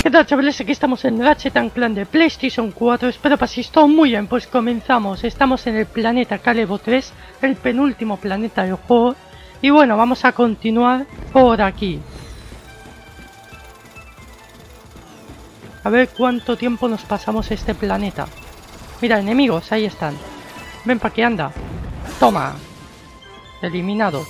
¿Qué tal, chavales? Aquí estamos en Ratchet & Clank de PlayStation 4. Espero paséis todo muy bien. Pues comenzamos. Estamos en el planeta Kalebo 3, el penúltimo planeta del juego. Y bueno, vamos a continuar por aquí. A ver cuánto tiempo nos pasamos este planeta. Mira, enemigos, ahí están. Ven para aquí, anda. Toma. Eliminado.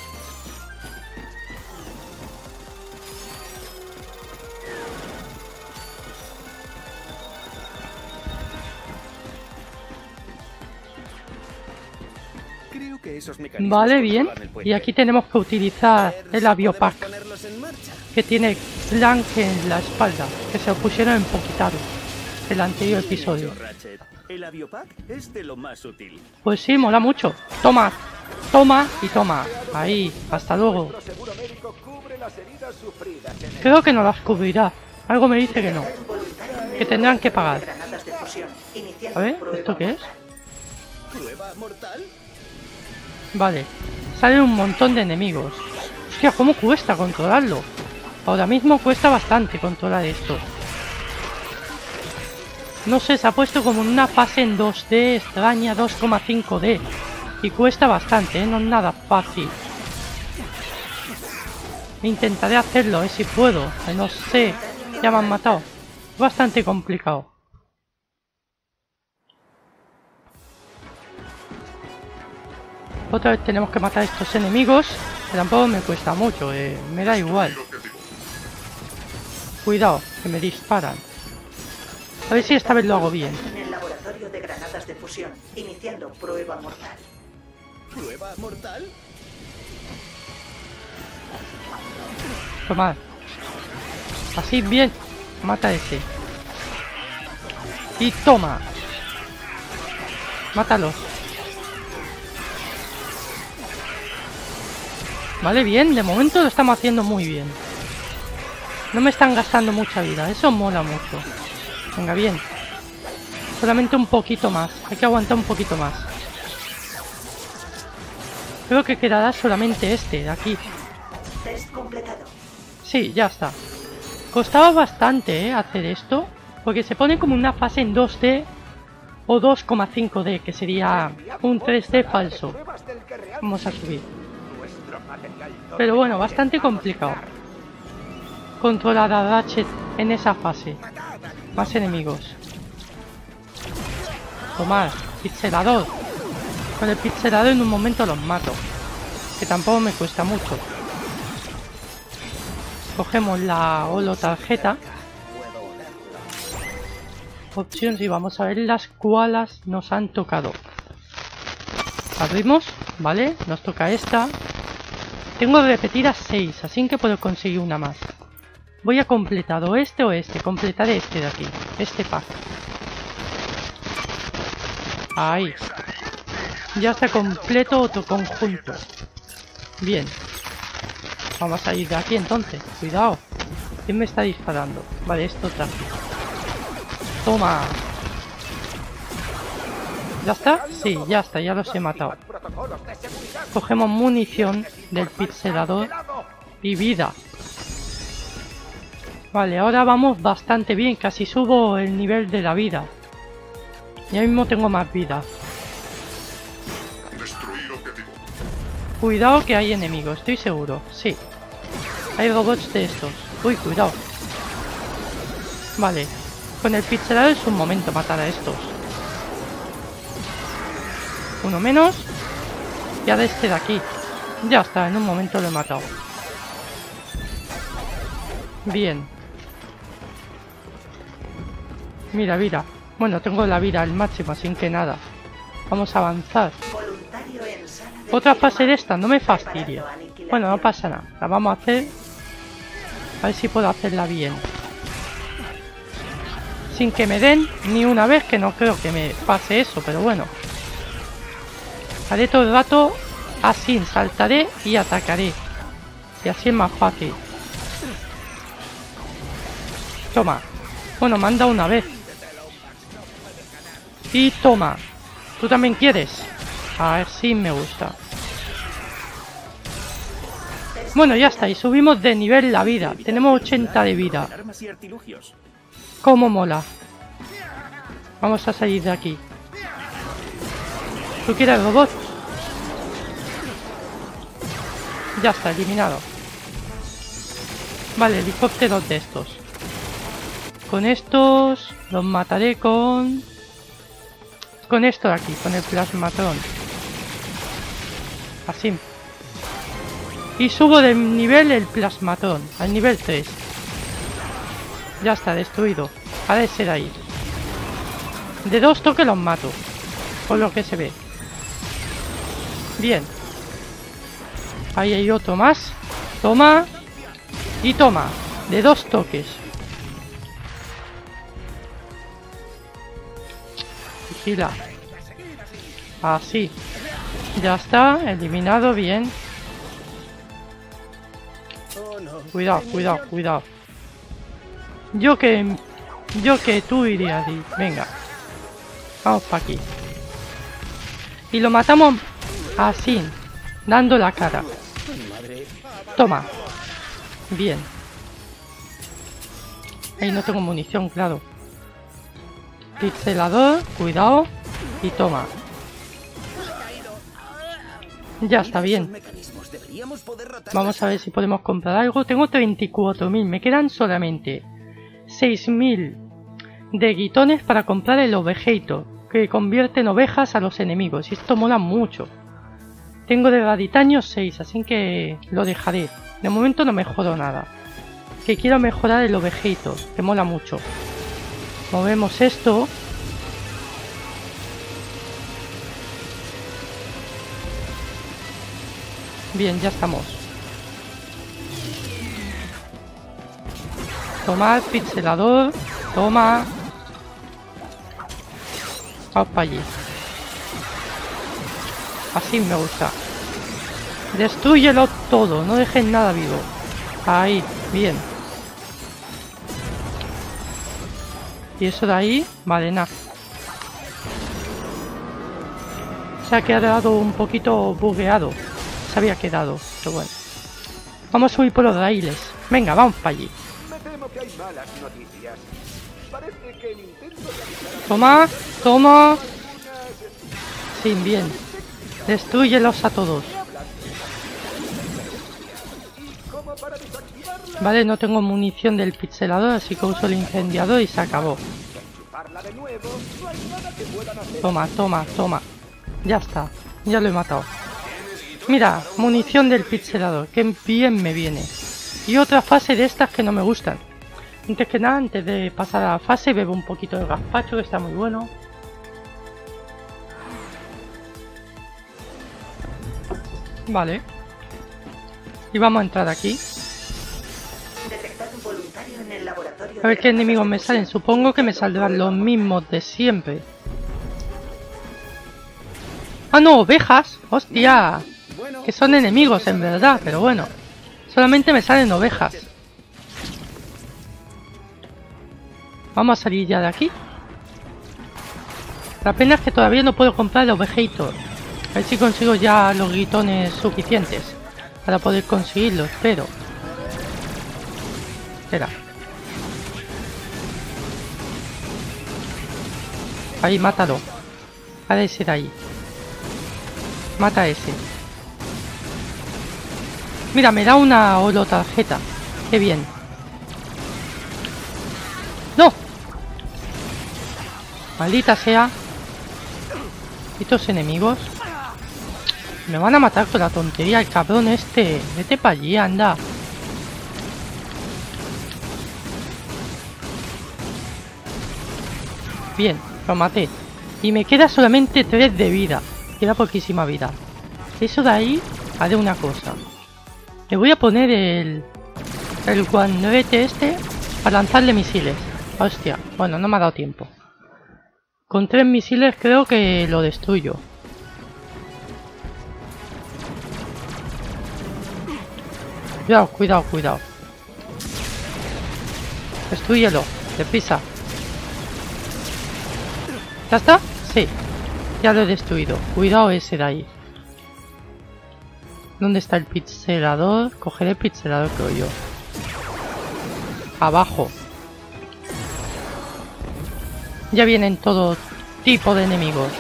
Vale, bien. Y aquí tenemos que utilizar el aviopack, que tiene Clank en la espalda, que se lo pusieron en Poquitaro, el anterior episodio. El aviopack es de lo más útil. Pues sí, mola mucho. Toma, toma y toma. Ahí, hasta luego. Creo que no las cubrirá. Algo me dice que no. Que tendrán que pagar. A ver, ¿esto qué es? ¿Prueba mortal? Vale, salen un montón de enemigos. Hostia, ¿cómo cuesta controlarlo? Ahora mismo cuesta bastante controlar esto. No sé, se ha puesto como en una fase en 2D extraña, 2,5D. Y cuesta bastante, ¿eh? No es nada fácil. Intentaré hacerlo, si puedo. No sé, ya me han matado. Es bastante complicado. Otra vez tenemos que matar a estos enemigos, que tampoco me cuesta mucho, me da igual. Cuidado, que me disparan. A ver si esta vez lo hago bien. En el laboratorio de granadas de fusión, iniciando prueba mortal. ¿Prueba mortal? Tomad. Así bien. Mata a ese. Y toma. Mátalos. Vale, bien, de momento lo estamos haciendo muy bien. No me están gastando mucha vida, eso mola mucho. Venga, bien. Solamente un poquito más, hay que aguantar un poquito más. Creo que quedará solamente este de aquí. Test completado. Sí, ya está. Costaba bastante, hacer esto, porque se pone como una fase en 2D o 2,5D, que sería un 3D falso. Vamos a subir. Pero bueno, bastante complicado controlar a Ratchet en esa fase. Más enemigos. Tomar, pixelador. Con el pixelador en un momento los mato, que tampoco me cuesta mucho. Cogemos la holotarjeta. Opciones y vamos a ver las cuales nos han tocado. Abrimos, vale, nos toca esta. Tengo repetidas 6, así que puedo conseguir una más. Voy a completar o este o este. Completaré este de aquí, este pack. Ahí. Ya está completo otro conjunto. Bien. Vamos a ir de aquí entonces. Cuidado. ¿Quién me está disparando? Vale, esto también. Toma. ¿Ya está? Sí, ya está, ya los he matado. Cogemos munición del pixelador y vida. Vale, ahora vamos bastante bien, casi subo el nivel de la vida. Ya mismo tengo más vida. Cuidado que hay enemigos, estoy seguro, sí. Hay robots de estos. Uy, cuidado. Vale, con el pixelador es un momento matar a estos. Uno menos. Ya de este de aquí. Ya está, en un momento lo he matado. Bien. Mira, mira. Bueno, tengo la vida al máximo, así que nada. Vamos a avanzar. Otra fase de esta, no me fastidia. Bueno, no pasa nada. La vamos a hacer. A ver si puedo hacerla bien. Sin que me den ni una vez, que no creo que me pase eso, pero bueno. Haré todo el rato así, saltaré y atacaré. Y así es más fácil. Toma. Bueno, me han dado una vez. Y toma. ¿Tú también quieres? A ver si me gusta. Bueno, ya está. Y subimos de nivel la vida. Tenemos 80 de vida. Cómo mola. Vamos a salir de aquí. ¿Tú quieres robot? Ya está, eliminado. Vale, helicópteros de estos. Con estos los mataré con esto de aquí, con el plasmatron. Así. Y subo de nivel el plasmatron al nivel 3. Ya está, destruido. Ha de ser ahí. De 2 toques los mato. Por lo que se ve. Bien. Ahí hay otro más. Toma. Y toma. De 2 toques. Vigila. Así. Ya está. Eliminado. Bien. Cuidado, cuidado, cuidado. Yo que tú irías ahí. Venga. Vamos para aquí. Y lo matamos así. Dando la cara. Toma. Bien. Ahí no tengo munición, claro. Pixelador. Cuidado. Y toma. Ya está bien. Vamos a ver si podemos comprar algo. Tengo 34.000. Me quedan solamente 6.000 de guitones para comprar el Ovejator, que convierte en ovejas a los enemigos. Y esto mola mucho. Tengo de raditanio 6, así que lo dejaré. De momento no mejoro nada. Que quiero mejorar el Ovejator, que mola mucho. Movemos esto. Bien, ya estamos. Toma el pixelador. Toma. Vamos para allí. Así me gusta. Destrúyelo todo. No dejes nada vivo. Ahí. Bien. Y eso de ahí. Vale, nada. Se ha quedado un poquito bugueado. Se había quedado. Pero bueno. Vamos a subir por los raíles. Venga, vamos para allí. Toma, toma. Sí, bien. Destrúyelos a todos. Vale, no tengo munición del pixelador, así que uso el incendiador y se acabó. Toma, toma, toma. Ya está, ya lo he matado. Mira, munición del pixelador, que bien me viene. Y otra fase de estas que no me gustan. Antes que nada, antes de pasar a la fase, bebo un poquito de gazpacho, que está muy bueno. Vale. Y vamos a entrar aquí. A ver qué enemigos me salen. Supongo que me saldrán los mismos de siempre. ¡Ah, no! ¡Ovejas! ¡Hostia! Que son enemigos en verdad, pero bueno. Solamente me salen ovejas. Vamos a salir ya de aquí. La pena es que todavía no puedo comprar el Ovejator. A ver si consigo ya los guitones suficientes para poder conseguirlos, pero... Espera. Ahí, mátalo. Ha de ser ahí. Mata a ese. Mira, me da una holotarjeta. Qué bien. ¡No! Maldita sea. Estos enemigos me van a matar con la tontería, el cabrón este. Vete para allí, anda. Bien, lo maté. Y me queda solamente 3 de vida. Queda poquísima vida. Eso de ahí, haré una cosa. Le voy a poner el guanete este para lanzarle misiles. Hostia, bueno, no me ha dado tiempo. Con 3 misiles creo que lo destruyo. Cuidado, cuidado, cuidado. Destrúyelo, deprisa. ¿Ya está? Sí. Ya lo he destruido. Cuidado ese de ahí. ¿Dónde está el pixelador? Cogeré el pixelador, creo yo. Abajo. Ya vienen todo tipo de enemigos.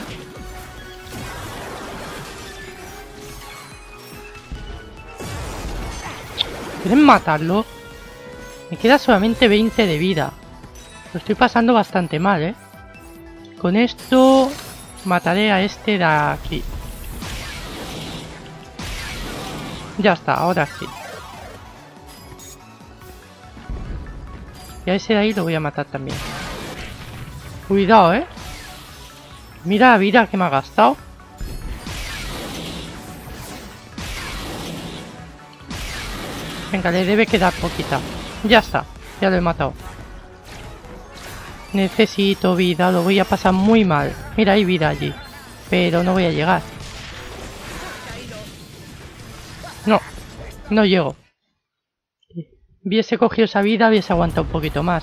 ¿Quieren matarlo? Me queda solamente 20 de vida. Lo estoy pasando bastante mal, ¿eh? Con esto mataré a este de aquí. Ya está, ahora sí. Y a ese de ahí lo voy a matar también. Cuidado, ¿eh? Mira la vida que me ha gastado. Venga, le debe quedar poquita. Ya está, ya lo he matado. Necesito vida, lo voy a pasar muy mal. Mira, hay vida allí. Pero no voy a llegar. No, no llego. Hubiese cogido esa vida, hubiese aguantado un poquito más.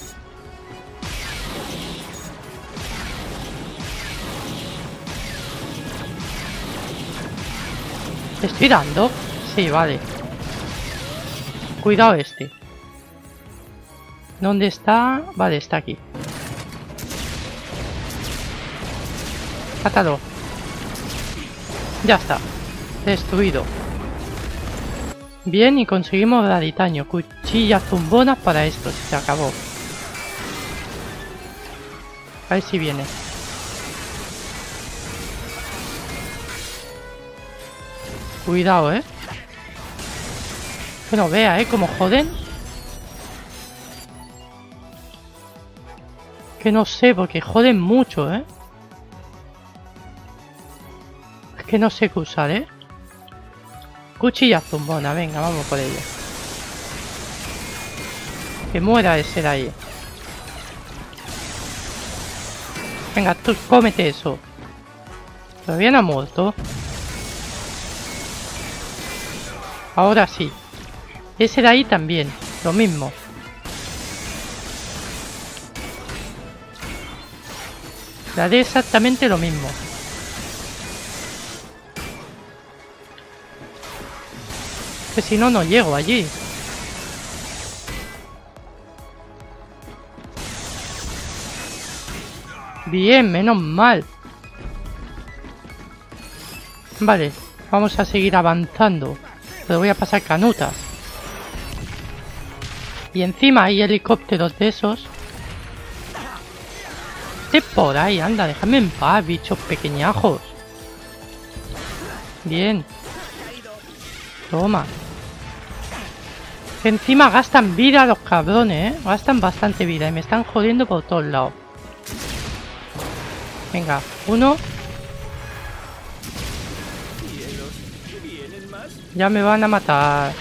¿Te estoy dando? Sí, vale. Cuidado este. ¿Dónde está? Vale, está aquí. Mátalo. Ya está. Destruido. Bien, y conseguimos raditaño. Cuchillas zumbonas para esto. Se acabó. A ver si viene. Cuidado, que no vea, como joden. Que no sé, porque joden mucho, Es que no sé qué usar, Cuchilla zumbona, venga, vamos por ella. Que muera ese de ahí. Venga, tú cómete eso. Todavía no ha muerto. Ahora sí. Ese de ahí también, lo mismo. Le haré exactamente lo mismo. Que si no, no llego allí. Bien, menos mal. Vale, vamos a seguir avanzando. Pero voy a pasar canutas. Y encima hay helicópteros de esos. Por ahí, anda, déjame en paz, bichos pequeñajos. Bien. Toma. Encima gastan vida los cabrones, Gastan bastante vida y me están jodiendo por todos lados. Venga, uno. Ya me van a matar.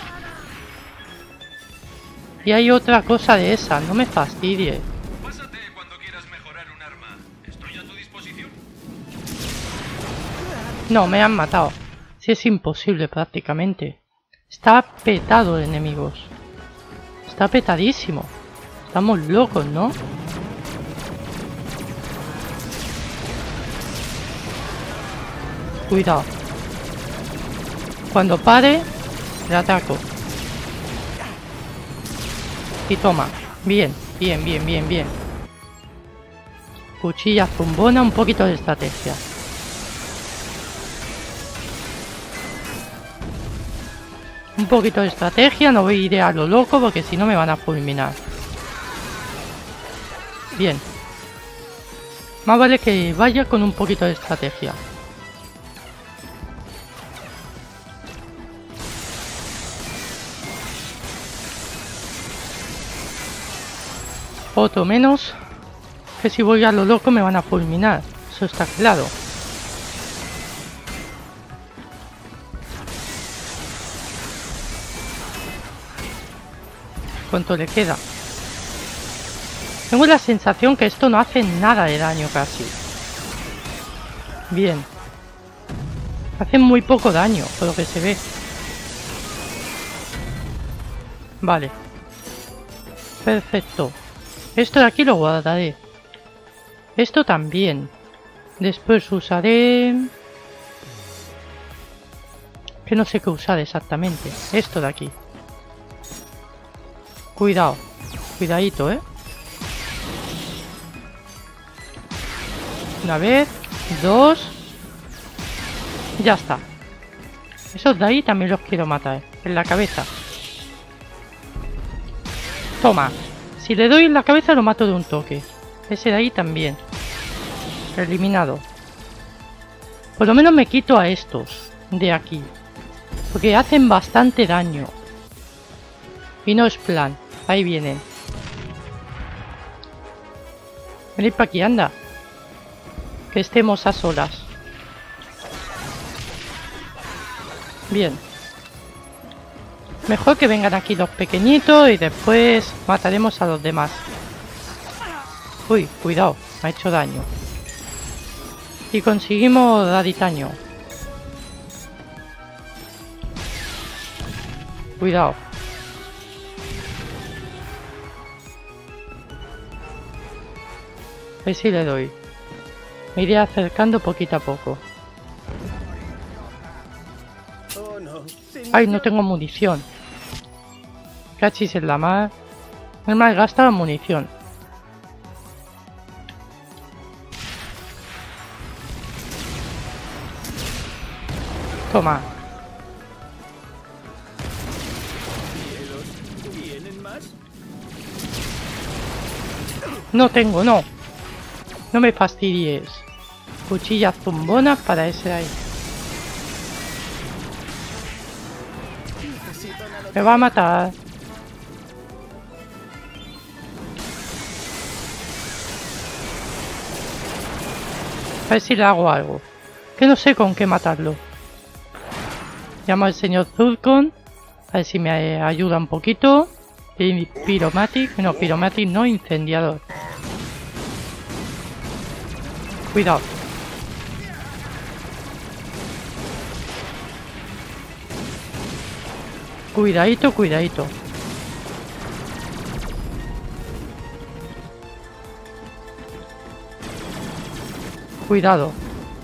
Y hay otra cosa de esa, no me fastidies. Pásate cuando quieras mejorar un arma. Estoy a tu disposición. No, me han matado. Sí, es imposible prácticamente. Está petado de enemigos. Está petadísimo. Estamos locos, ¿no? Cuidado. Cuando pare, le ataco. Y toma. Bien, bien, bien, bien, bien. Cuchilla zumbona, un poquito de estrategia. Un poquito de estrategia, no voy a ir a lo loco porque si no me van a fulminar. Bien. Más vale que vaya con un poquito de estrategia. Otro menos. Que si voy a lo loco me van a fulminar. Eso está claro. ¿Cuánto le queda? Tengo la sensación que esto no hace nada de daño casi. Bien. Hace muy poco daño, por lo que se ve. Vale. Perfecto. Esto de aquí lo guardaré. Esto también. Después usaré... que no sé qué usar exactamente. Esto de aquí. Cuidado. Cuidadito, Una vez, dos. Ya está. Esos de ahí también los quiero matar. En la cabeza. Toma. Si le doy en la cabeza lo mato de un toque. Ese de ahí también. Eliminado. Por lo menos me quito a estos de aquí. Porque hacen bastante daño. Y no es plan. Ahí vienen. Venid para aquí, anda. Que estemos a solas. Bien. Mejor que vengan aquí los pequeñitos y después mataremos a los demás. Uy, cuidado, me ha hecho daño. Y conseguimos daditaño. Cuidado. A ver si le doy. Me iré acercando poquito a poco. Oh, no. Ay, no tengo munición. Cachis en la mar. No me gasta la munición. Toma. ¿Vienen más? No tengo, no. No me fastidies. Cuchillas zumbonas para ese de ahí. Me va a matar. A ver si le hago algo. Que no sé con qué matarlo. Llamo al señor Zurkon. A ver si me ayuda un poquito. Y Pyromatic. No, Pyromatic no, incendiador. Cuidado. Cuidadito, cuidadito. Cuidado.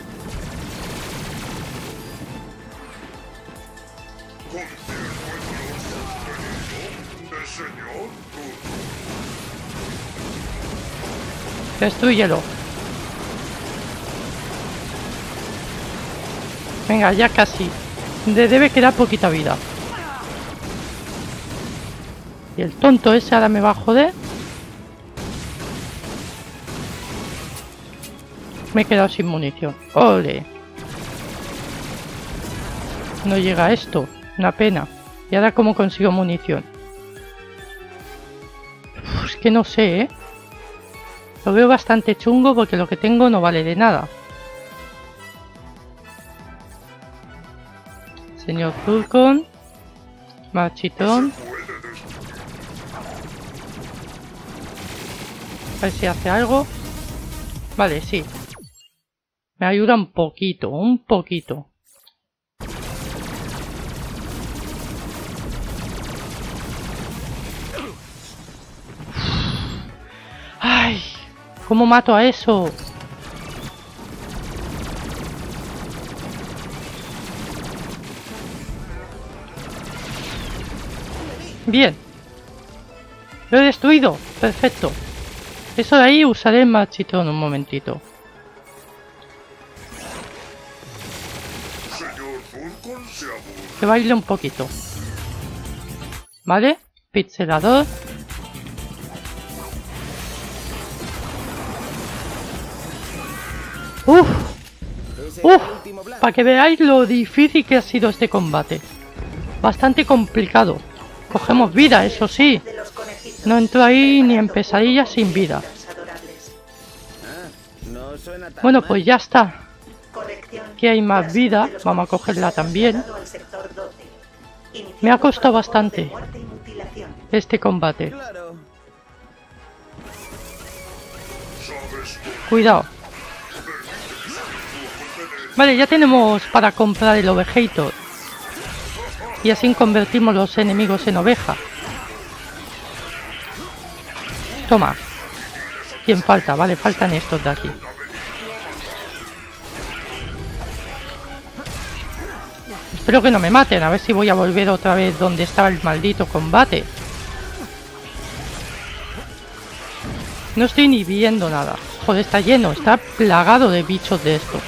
Destrúyelo. Venga, ya casi. Le debe quedar poquita vida. Y el tonto ese ahora me va a joder. Me he quedado sin munición. ¡Ole! No llega a esto. Una pena. ¿Y ahora cómo consigo munición? Uf, es que no sé, ¿eh? Lo veo bastante chungo porque lo que tengo no vale de nada. Señor Zurkon. Marchitón. A ver si hace algo. Vale, sí. Me ayuda un poquito, un poquito. ¡Ay! ¿Cómo mato a eso? Bien. Lo he destruido. Perfecto. Eso de ahí usaré el marchitón un momentito. Que baile un poquito. ¿Vale? Pixelador. ¡Uf! ¡Uf! Para que veáis lo difícil que ha sido este combate. Bastante complicado. Cogemos vida, eso sí. No entro ahí ni en pesadillas sin vida. Bueno, pues ya está. Aquí hay más vida. Vamos a cogerla también. Me ha costado bastante este combate. Cuidado. Vale, ya tenemos para comprar el Overhator. Y así convertimos los enemigos en oveja. Toma. ¿Quién falta? Vale, faltan estos de aquí. Espero que no me maten. A ver si voy a volver otra vez donde estaba el maldito combate. No estoy ni viendo nada. Joder, está lleno, está plagado de bichos de esto.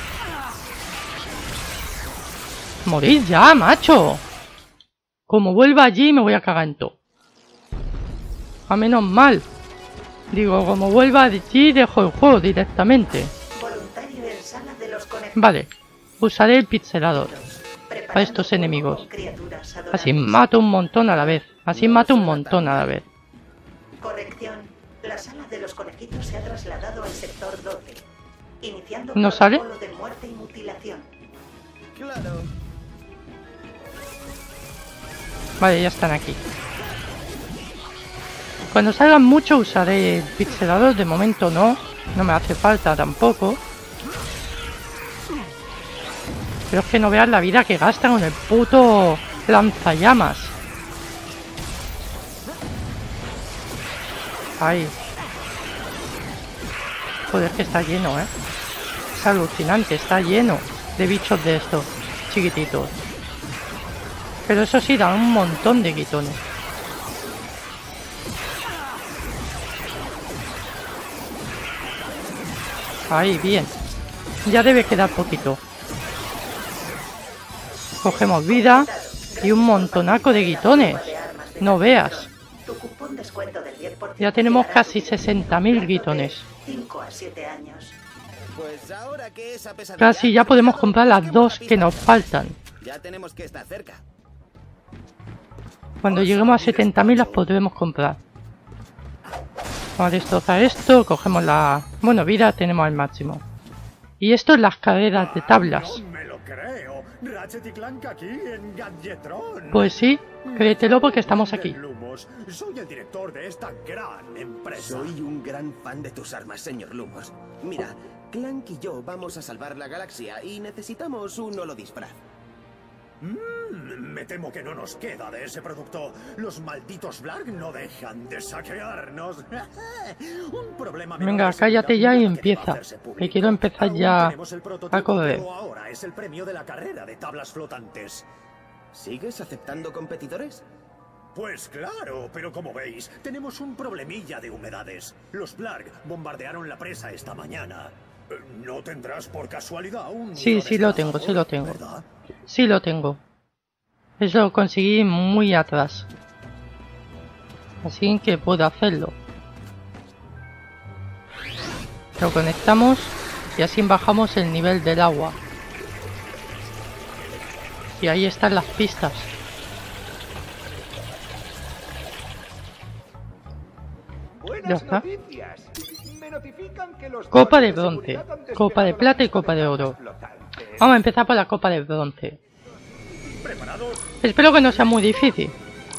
Morid ya, macho. Como vuelva allí me voy a cagar en todo. A menos mal. Digo, como vuelva allí dejo el juego directamente. Voluntario en sala de los conejos. Vale, usaré el pixelador a estos enemigos. Así mato un montón a la vez. Así mato un montón a la vez. Corrección. La sala de los conejitos se ha trasladado al sector 12. Iniciando ¿No sale? protocolo de muerte y mutilación. Claro. Vale, ya están aquí. Cuando salgan mucho usaré el pixelador. De momento no. No me hace falta tampoco. Pero es que no veas la vida que gastan con el puto lanzallamas. Ay. Joder, que está lleno, Es alucinante, está lleno de bichos de estos chiquititos. Pero eso sí, da un montón de guitones. Ahí, bien. Ya debe quedar poquito. Cogemos vida y un montonaco de guitones. No veas. Tu cupón descuento del 10% Ya tenemos casi 60.000 guitones. 5 a 7 años. Pues ahora que esa pesadilla Casi ya podemos comprar las dos que nos faltan. ya tenemos que estar cerca. Cuando lleguemos a 70.000 las podremos comprar. Vamos a destrozar esto. Cogemos la... Bueno, vida tenemos al máximo. Y esto es las carreras de tablas. No me lo creo. Ratchet y Clank aquí en Gadgetron. Pues sí, créetelo porque estamos aquí. Lumos, soy el director de esta gran empresa. Soy un gran fan de tus armas, señor Lumos. Mira, Clank y yo vamos a salvar la galaxia y necesitamos un holodisfraz. Me temo que no nos queda de ese producto. Los malditos Blarg no dejan de saquearnos. Un problema menor Venga, de seguridad cállate ya y mundial que va a empieza. hacerse público. Que quiero empezar Aún ya tenemos el prototipo, a correr. pero ahora es el premio de la carrera de tablas flotantes. ¿Sigues aceptando competidores? Pues claro, pero como veis, tenemos un problemilla de humedades. Los Blarg bombardearon la presa esta mañana. ¿No tendrás por casualidad un... Sí, sí lo tengo, sí lo tengo. ¿Verdad? Sí lo tengo. Eso lo conseguí muy atrás. Así que puedo hacerlo. Lo conectamos y así bajamos el nivel del agua. Y ahí están las pistas. Ya está. Copa de bronce, copa de plata y copa de oro. Vamos a empezar por la copa de bronce. Espero que no sea muy difícil.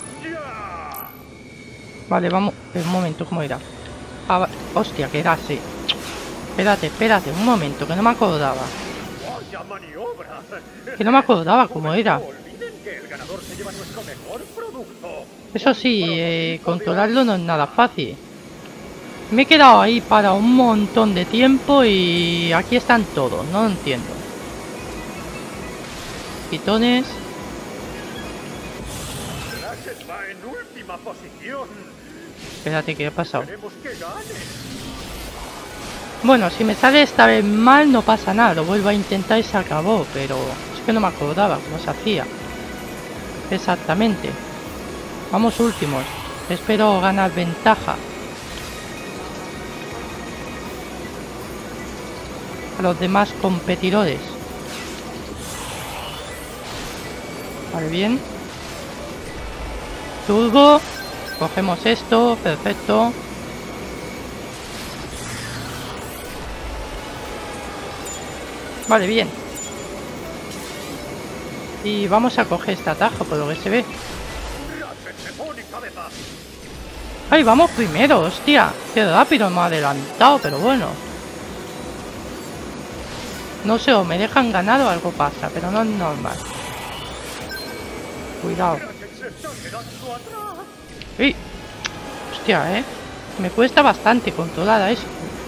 Vale, vamos. Un momento, ¿cómo era? Ah, hostia, que era así. Espérate, un momento, que no me acordaba. ¡Vaya maniobra! Que no me acordaba cómo era. No olviden que el ganador se lleva nuestro mejor producto. Eso sí, controlarlo no es nada fácil. Me he quedado ahí para un montón de tiempo y aquí están todos, no lo entiendo. Pitones. Ratchet va en última posición. Espérate, ¿qué ha pasado? Queremos que gane. Bueno, si me sale esta vez mal no pasa nada, lo vuelvo a intentar y se acabó, pero es que no me acordaba cómo se hacía. Exactamente. Vamos últimos. Espero ganar ventaja. A los demás competidores. Vale, bien. Turbo. Cogemos esto, perfecto. Vale, bien. Y vamos a coger este atajo, por lo que se ve. Ratchet se pone cabeza. ¡Ay, vamos primero! ¡Hostia! ¡Qué rápido me ha adelantado! Pero bueno. No sé, o me dejan ganar o algo pasa, pero no es normal. Cuidado. Ratchet se está quedando atrás. ¡Uy! Hostia, me cuesta bastante controlar a eso.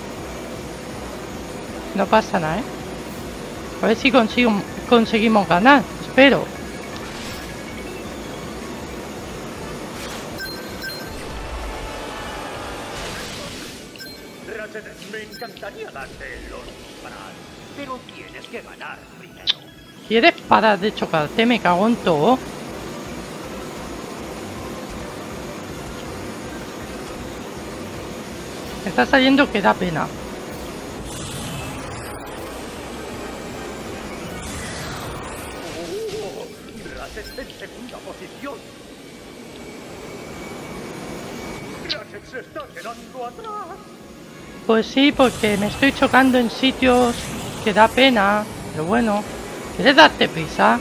No pasa nada, A ver si conseguimos ganar. Espero. Ratchet, me encantaría darte los disparos, pero tienes que ganar primero. ¿Quieres parar de chocarte? Me cago en todo. Me está saliendo que da pena. Ratchet en segunda posición. Ratchet se está quedando atrás. Pues sí, porque me estoy chocando en sitios que da pena. Pero bueno, ¿quieres darte prisa?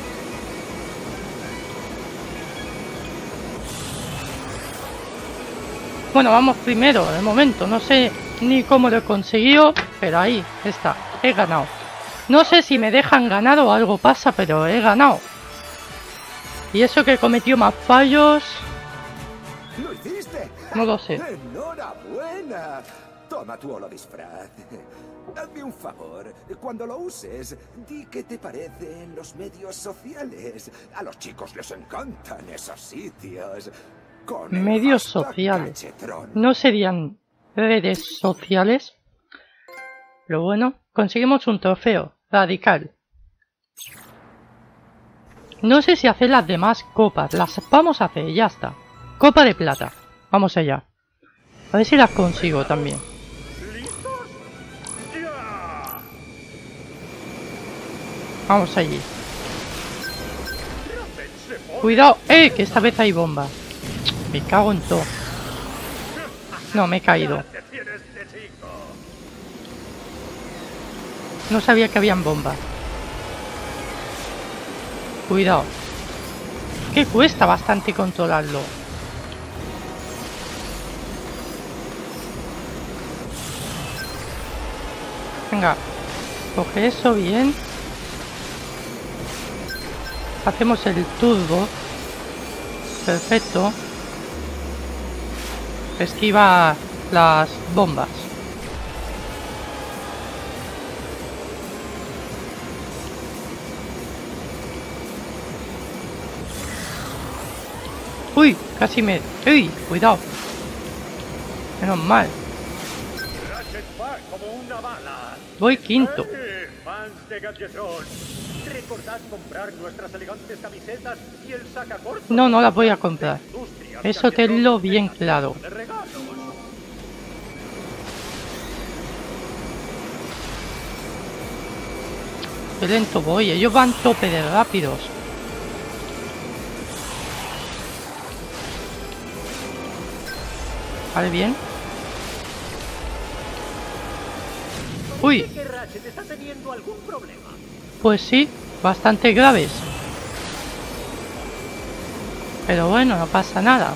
Bueno, vamos primero, de momento. No sé ni cómo lo he conseguido, pero ahí está, he ganado. No sé si me dejan ganar o algo pasa, pero he ganado. Y eso que he cometido más fallos, ¡Lo hiciste! no lo sé. ¡Enhorabuena! Toma tu holodisfraz. Hazme un favor. Cuando lo uses, di qué te parece en los medios sociales. A los chicos les encantan esos sitios. Con el Medios hashtag sociales. Cachetron. ¿No serían redes sociales? Pero bueno, conseguimos un trofeo radical. No sé si hacer las demás copas. Las vamos a hacer, ya está. Copa de plata. Vamos allá. A ver si las consigo también. ¿Listos? ¡Ya! Vamos allí. Ratchet se pone. Cuidado, que esta vez hay bombas. Me cago en todo. No, me he caído. ¿Qué tienes de chico? No sabía que habían bombas. Cuidado. Que cuesta bastante controlarlo. Venga, coge eso bien. Hacemos el turbo. Perfecto. Esquiva las bombas. Uy, casi me... Uy, cuidado. Menos mal. Ratchet va como una bala. Voy quinto. Fans de Gadgetron, recordad comprar nuestras elegantes camisetas y el sacacorchos. No, no las voy a comprar. Industrias Eso Gadgetron tenlo bien claro. de regalos. Qué lento voy. Ellos van tope de rápidos. Vale, bien. Uy, ¿Que Ratchet está teniendo algún problema? pues sí, bastante graves. Pero bueno, no pasa nada.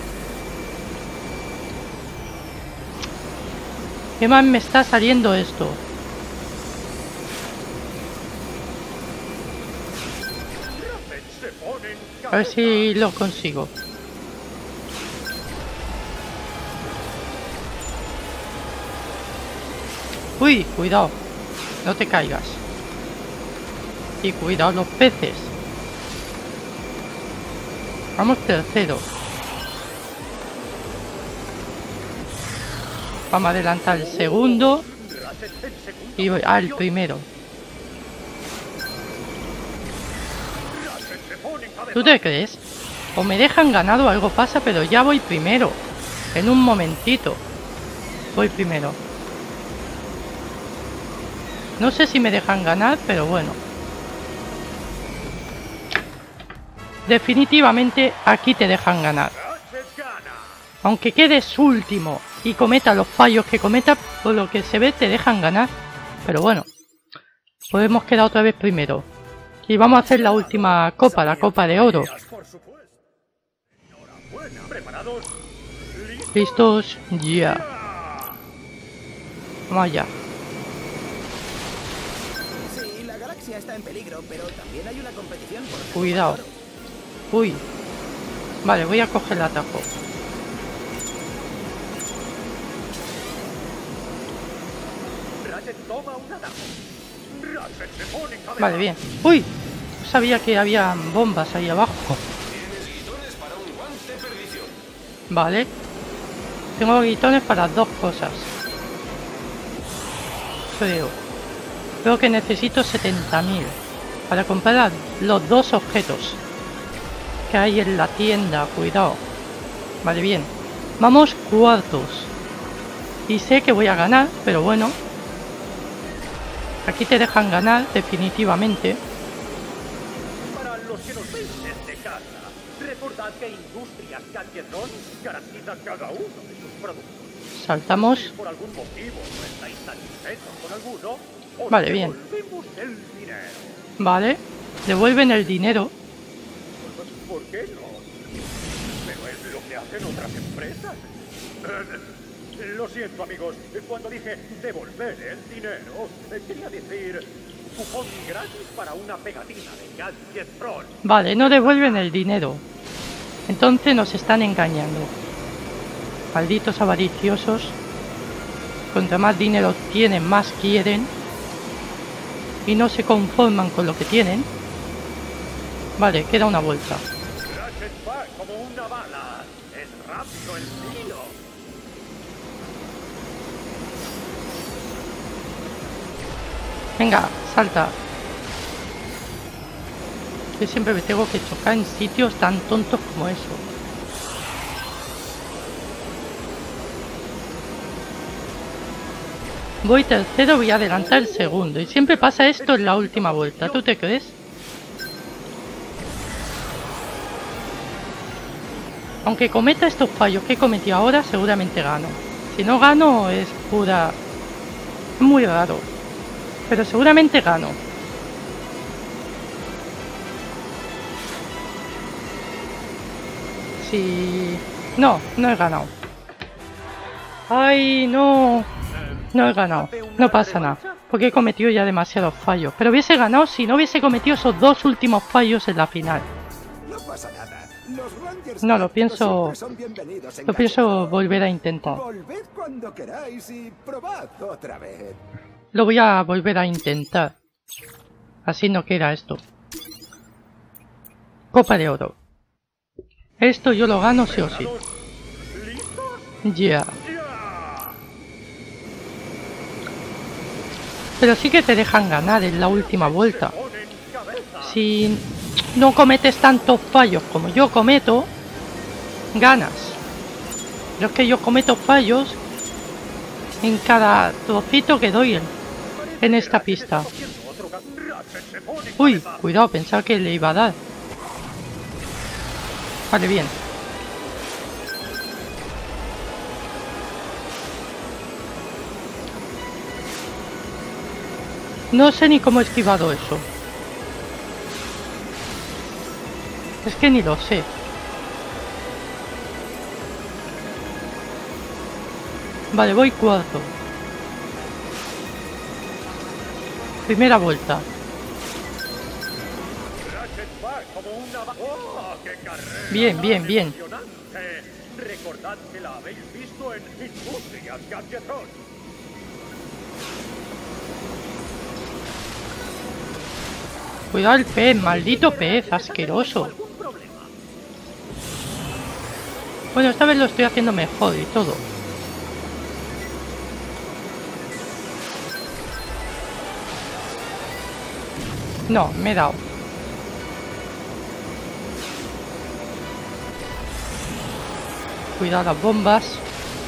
¿Qué más me está saliendo esto? Ratchet se pone en A ver si lo consigo. Uy, cuidado. No te caigas. Y cuidado los peces. Vamos tercero. Vamos a adelantar el segundo. Y voy al primero. ¿Tú te crees? O me dejan ganar o algo pasa, pero ya voy primero. En un momentito. Voy primero. No sé si me dejan ganar, pero bueno. Definitivamente aquí te dejan ganar. Aunque quedes último y cometa los fallos que cometa, por lo que se ve te dejan ganar. Pero bueno, pues hemos quedado otra vez primero. Y vamos a hacer la última copa, la copa de oro. ¿Listos? Ya. Vamos allá. Sí, la galaxia está en peligro, pero también hay una competición por... Cuidado. Uy. Vale, voy a coger el atajo. Vale, bien. Uy. No sabía que había bombas ahí abajo. Vale. Tengo guitones para dos cosas. creo. Creo que necesito 70.000 para comprar los 2 objetos que hay en la tienda. Cuidado. Vale, bien. Vamos cuartos. Y sé que voy a ganar, pero bueno. Aquí te dejan ganar, definitivamente. Para los que nos veis desde casa, recordad que Industrias Gadgetron garantiza cada uno de sus productos. Saltamos. Si por algún motivo no estáis satisfechos con alguno, os Vale, bien. devolvemos el dinero. Vale. Devuelven el dinero. ¿Por qué no? Pero es lo que hacen otras empresas. Lo siento, amigos. Cuando dije devolver el dinero, quería decir cupón gratis para una pegatina de Gadgetron. Vale, no devuelven el dinero. Entonces nos están engañando. Malditos avariciosos. Cuanto más dinero tienen, más quieren. Y no se conforman con lo que tienen. Vale, queda una vuelta. Ratchet va como una bala. Es rápido el tiro. Venga, salta. Yo siempre me tengo que chocar en sitios tan tontos como eso. Voy tercero, voy a adelantar el segundo. Y siempre pasa esto en la última vuelta. ¿Tú te crees? Aunque cometa estos fallos que he cometido ahora, seguramente gano. Si no gano, es pura... Es muy raro. Pero seguramente gano. Sí... No, no he ganado. ¡Ay, no! No he ganado. No pasa nada. Porque he cometido ya demasiados fallos. Pero hubiese ganado si no hubiese cometido esos 2 últimos fallos en la final. No pasa nada. Los Rangers No, lo pienso... siempre son bienvenidos en Lo pienso Gadgetron. volver a intentar. Volved cuando queráis y probad otra vez. Lo voy a volver a intentar. Así no queda esto. Copa de oro. Esto yo lo gano sí o sí. ¿Listos? Ya. ¡Ya! Pero sí que te dejan ganar en la última vuelta. Ponen cabeza. Si no cometes tantos fallos como yo cometo, ganas. Pero es que yo cometo fallos en cada trocito que doy en esta pista. Ratchet se pone Uy, cabeza. cuidado, pensaba que le iba a dar. Vale, bien. No sé ni cómo he esquivado eso. Es que ni lo sé. Vale, voy cuarto. Primera vuelta. Ratchet va como una ¡Oh, qué carrera Bien, tan bien, bien. emocionante! Recordad que la habéis visto en Industrias Gadgetron. Cuidado el pez, maldito pez, asqueroso. ¿Algún problema? Bueno, esta vez lo estoy haciendo mejor y todo. No, me he dado. Cuidado las bombas.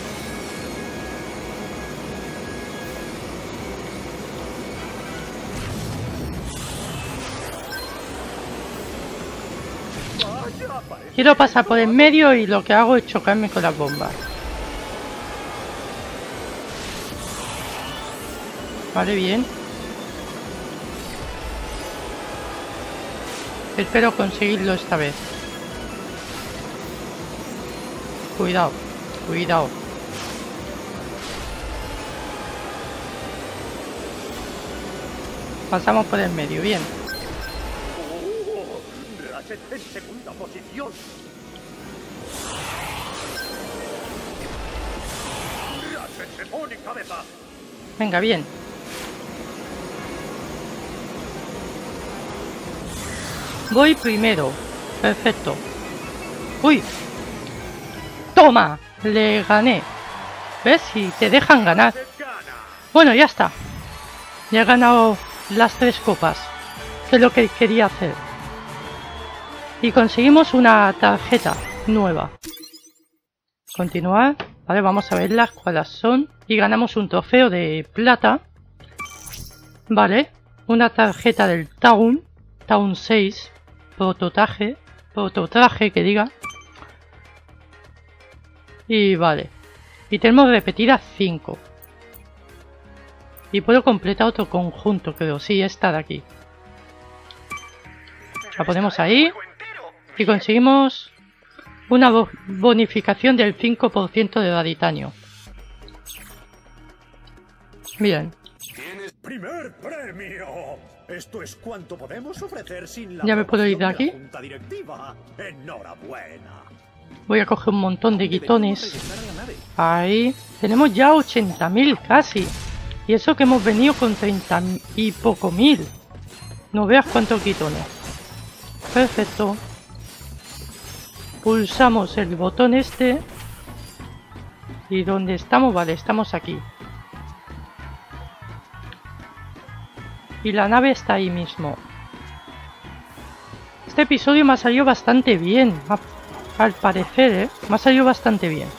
Vaya, parece Quiero pasar por el medio y lo que hago es chocarme con las bombas. Vale, bien. Espero conseguirlo esta vez. Cuidado, cuidado. Pasamos por el medio, bien. Ratchet en segunda posición. Ratchet se pone cabeza. Venga, bien. Voy primero. Perfecto. ¡Uy! ¡Toma! Le gané. ¿Ves? Si te dejan ganar. Se gana. Bueno, ya está. Ya he ganado las 3 copas, que es lo que quería hacer. Y conseguimos una tarjeta nueva. Continuar. Vale, vamos a verlas cuáles son. Y ganamos un trofeo de plata. Vale, una tarjeta del Town 6. Prototraje que diga. Y vale. Y tenemos repetidas 5. Y puedo completar otro conjunto, creo. Sí, esta de aquí. La ponemos ahí. Y conseguimos una bonificación del 5% de raditanio. Bien. ¡Tienes primer premio! Esto es cuanto podemos ofrecer sin la ¿Ya me puedo ir de aprobación aquí? la junta directiva. ¡Enhorabuena! Voy a coger un montón de guitones. Ahí. Tenemos ya 80.000 casi. Y eso que hemos venido con 30 y poco mil. No veas cuántos guitones. Perfecto. Pulsamos el botón este. ¿Y dónde estamos? Vale, estamos aquí. Y la nave está ahí mismo. Este episodio me ha salido bastante bien. Al parecer, ¿eh? Me ha salido bastante bien.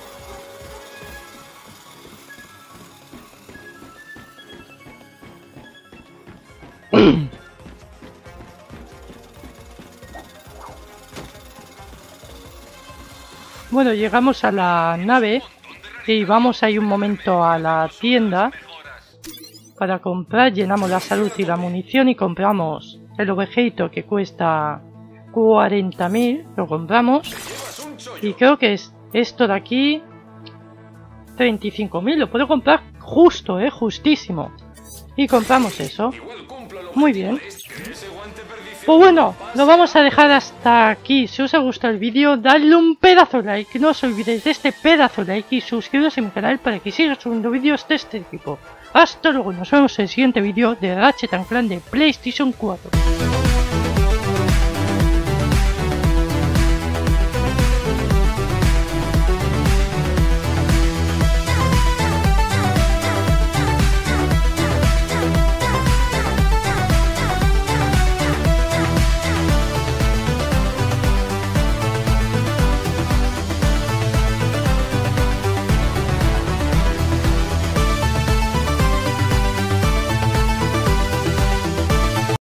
Bueno, llegamos a la nave y vamos ahí un momento a la tienda para comprar. Llenamos la salud y la munición y compramos el ovejito que cuesta 40.000. Lo compramos y creo que es esto de aquí 35.000. Lo puedo comprar justo, justísimo. Y compramos eso. Muy bien. Pues bueno, lo vamos a dejar hasta aquí. Si os ha gustado el vídeo, dadle un pedazo de like. No os olvidéis de este pedazo de like y suscribiros a mi canal para que siga subiendo vídeos de este tipo. Hasta luego, nos vemos en el siguiente vídeo de Ratchet & Clank de PlayStation 4.